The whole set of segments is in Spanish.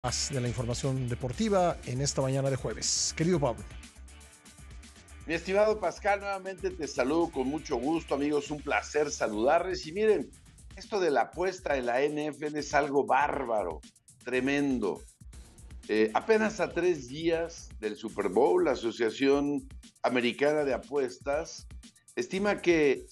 Más de la información deportiva en esta mañana de jueves. Querido Pablo. Mi estimado Pascal, nuevamente te saludo con mucho gusto, amigos, un placer saludarles. Y miren, esto de la apuesta en la NFL es algo bárbaro, tremendo. Apenas a 3 días del Super Bowl, la Asociación Americana de Apuestas estima que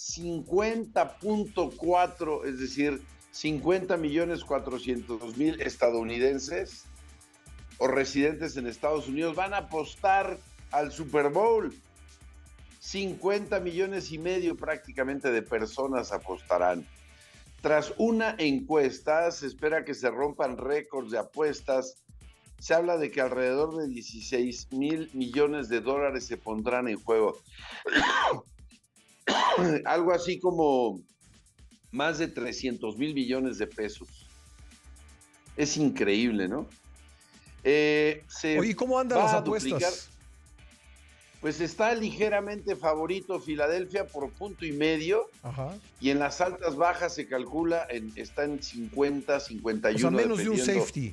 50.4, es decir, 50.400.000 estadounidenses o residentes en Estados Unidos van a apostar al Super Bowl. 50,5 millones prácticamente de personas apostarán. Tras una encuesta, se espera que se rompan récords de apuestas. Se habla de que alrededor de 16,000 millones de dólares se pondrán en juego. Algo así como más de 300,000 millones de pesos. Es increíble, ¿no? Oye, ¿cómo andan las va a duplicar. apuestas? Pues está ligeramente favorito Filadelfia por 1.5. Ajá. Y en las altas bajas se calcula, está en 50, 51. O sea, menos de un dependiendo. safety.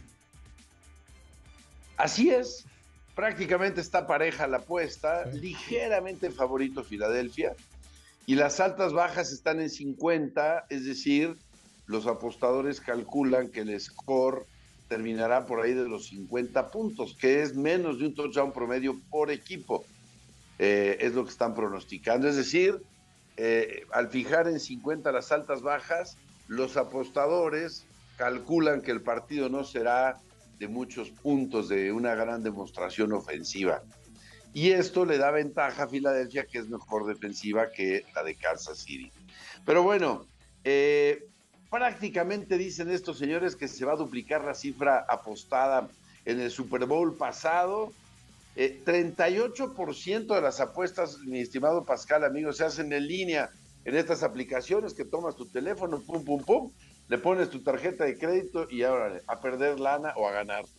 Así es, prácticamente está pareja la apuesta, Sí. ligeramente favorito Filadelfia. Y las altas bajas están en 50, es decir, los apostadores calculan que el score terminará por ahí de los 50 puntos, que es menos de un touchdown promedio por equipo. Es lo que están pronosticando. Es decir, al fijar en 50 las altas bajas, los apostadores calculan que el partido no será de muchos puntos, de una gran demostración ofensiva. Y esto le da ventaja a Filadelfia, que es mejor defensiva que la de Kansas City. Pero bueno, prácticamente dicen estos señores que se va a duplicar la cifra apostada en el Super Bowl pasado. 38% de las apuestas, mi estimado Pascal, amigos, se hacen en línea en estas aplicaciones que tomas tu teléfono, pum, pum, pum, le pones tu tarjeta de crédito y ahora a perder lana o a ganar.